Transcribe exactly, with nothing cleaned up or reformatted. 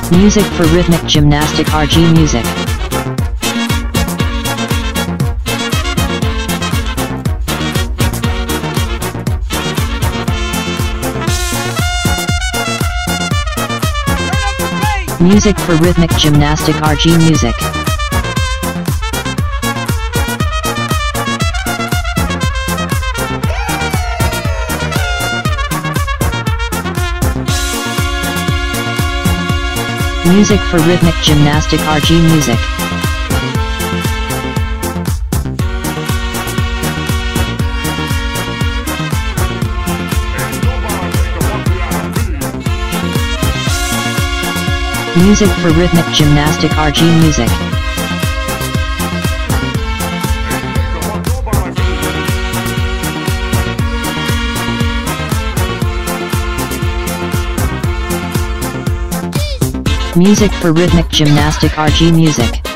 Music for rhythmic gymnastic R G music. Music for rhythmic gymnastic R G music. Music for rhythmic gymnastic R G music. Music for rhythmic gymnastic R G music. Music for rhythmic gymnastic R G music.